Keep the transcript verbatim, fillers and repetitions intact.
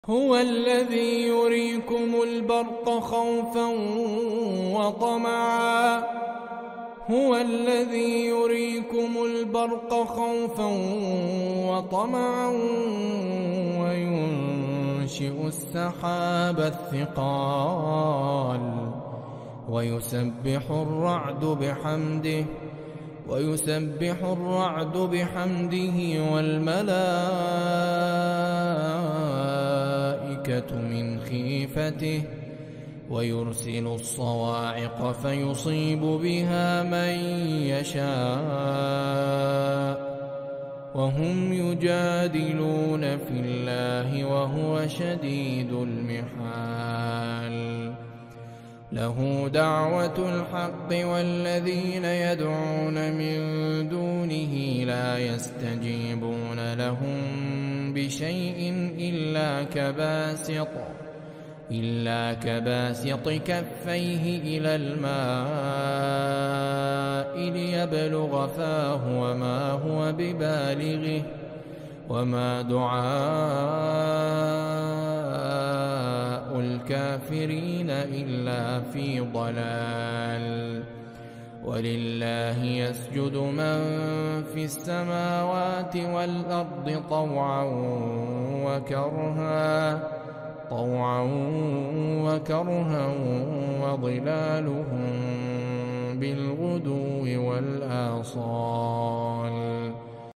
هو الذي يريكم البرق خوفا وطمعا هو الذي يريكم البرق خوفا وطمعا وينشئ السحاب الثقال ويسبح الرعد بحمده ويسبح الرعد بحمده والملائكة من خيفته ويرسل الصواعق فيصيب بها من يشاء وهم يجادلون في الله وهو شديد المحال. له دعوة الحق والذين يدعون من دونه لا يستجيبون لهم بشيء إلا كباسط إلا كباسط كفيه إلى الماء ليبلغ فاه وما هو ببالغه وما دعاء الكافرين إلا في ضلال. ولله يسجد من في السماوات والأرض طوعا وكرها طوعا وكرها وظلالهم بالغدو والآصال.